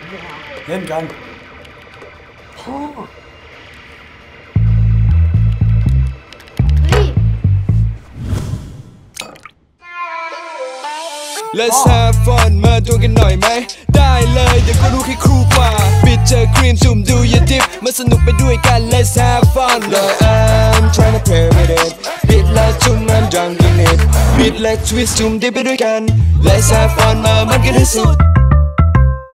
เล่นกันพ่อ Let's have fun มาตัวกันหน่อยไหมได้เลยเดี๋ยวก็รู้แค่ครูกว่าปิดเจอครีมสุ่มดูอย่าดิบมาสนุกไปด้วยกัน Let's have fun Love I'm trying to play with it ปิดและจุ่ม I'm drunk in it ปิดและ twist จุ่มดิบไปด้วยกัน Let's have fun มามันกันให้สุด